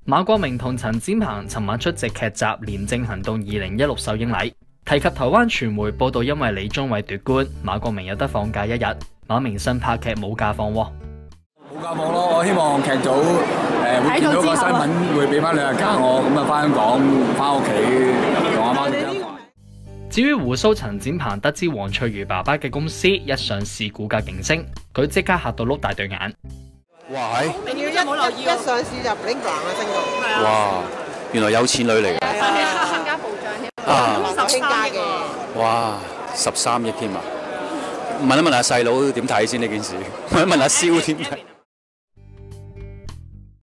馬國明同陳展鵬尋晚出席劇集《廉政行動2016》首映禮，提及台灣傳媒報道因為李宗偉奪冠，馬國明有得放假1日。馬明信拍劇冇假放喎。 冇假放咯，我希望劇組會見到個新聞，會俾翻2日假我，咁啊翻香港翻屋企同阿媽哋。 至於鬍鬚陳展鵬得知黃翠如爸爸嘅公司一上市股價勁升，佢即刻嚇到碌大對眼。 哇係！ 你要一上市就 bling bling 啊升到。 哇！原來有錢女嚟嘅。 身家暴漲添。啊！13億。 哇！13億添啊！問一問阿細佬點睇先呢件事？問一問阿蕭點睇？